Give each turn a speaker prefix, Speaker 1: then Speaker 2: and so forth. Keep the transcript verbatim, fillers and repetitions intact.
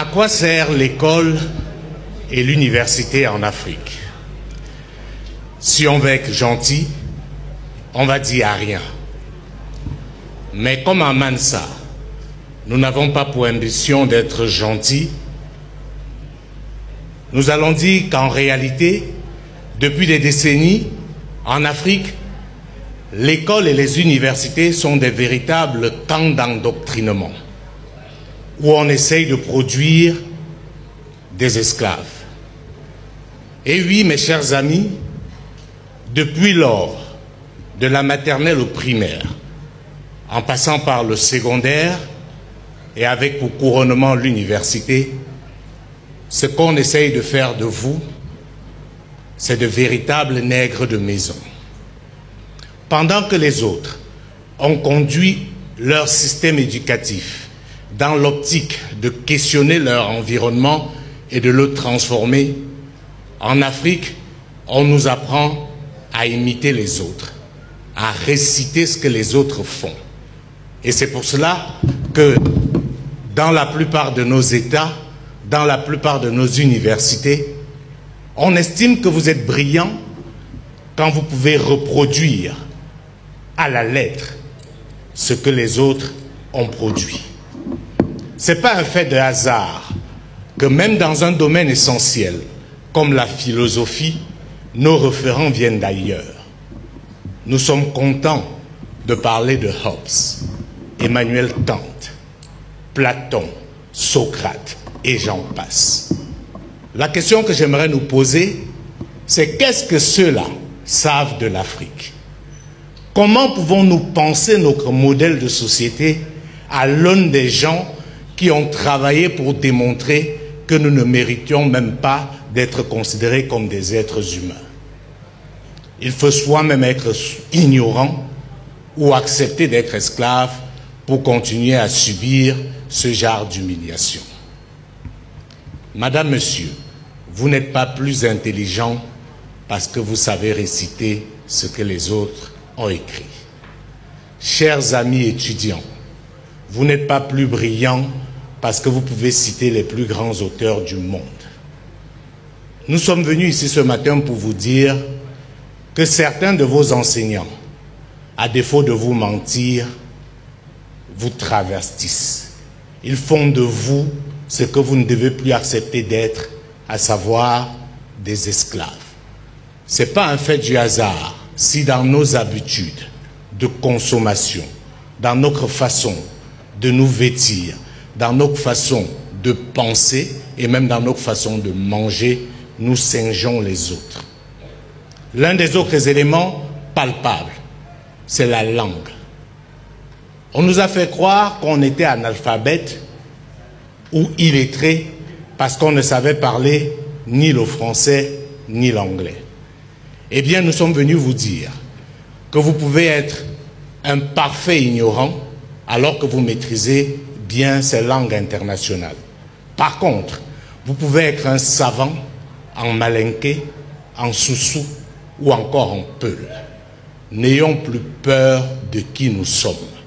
Speaker 1: À quoi sert l'école et l'université en Afrique? Si on veut être gentil, on va dire à rien. Mais comme à Mansa, nous n'avons pas pour ambition d'être gentils, nous allons dire qu'en réalité, depuis des décennies, en Afrique, l'école et les universités sont des véritables camps d'endoctrinement, où on essaye de produire des esclaves. Et oui, mes chers amis, depuis lors, de la maternelle au primaire, en passant par le secondaire et avec pour couronnement l'université, ce qu'on essaye de faire de vous, c'est de véritables nègres de maison. Pendant que les autres ont conduit leur système éducatif dans l'optique de questionner leur environnement et de le transformer, en Afrique, on nous apprend à imiter les autres, à réciter ce que les autres font. Et c'est pour cela que dans la plupart de nos États, dans la plupart de nos universités, on estime que vous êtes brillant quand vous pouvez reproduire à la lettre ce que les autres ont produit. Ce n'est pas un fait de hasard que même dans un domaine essentiel comme la philosophie, nos référents viennent d'ailleurs. Nous sommes contents de parler de Hobbes, Emmanuel Kant, Platon, Socrate et j'en passe. La question que j'aimerais nous poser, c'est qu'est-ce que ceux-là savent de l'Afrique? Comment pouvons-nous penser notre modèle de société à l'aune des gens qui ont travaillé pour démontrer que nous ne méritions même pas d'être considérés comme des êtres humains? Il faut soit même être ignorant ou accepter d'être esclave pour continuer à subir ce genre d'humiliation. Madame, monsieur, vous n'êtes pas plus intelligent parce que vous savez réciter ce que les autres ont écrit. Chers amis étudiants, vous n'êtes pas plus brillants parce que vous pouvez citer les plus grands auteurs du monde. Nous sommes venus ici ce matin pour vous dire que certains de vos enseignants, à défaut de vous mentir, vous travestissent. Ils font de vous ce que vous ne devez plus accepter d'être, à savoir des esclaves. Ce n'est pas un fait du hasard si dans nos habitudes de consommation, dans notre façon de nous vêtir, dans notre façon de penser et même dans notre façon de manger, nous singeons les autres. L'un des autres éléments palpables, c'est la langue. On nous a fait croire qu'on était analphabète ou illettré parce qu'on ne savait parler ni le français ni l'anglais. Eh bien, nous sommes venus vous dire que vous pouvez être un parfait ignorant alors que vous maîtrisez bien ces langues internationales. Par contre, vous pouvez être un savant en malinké, en soussou ou encore en peul. N'ayons plus peur de qui nous sommes.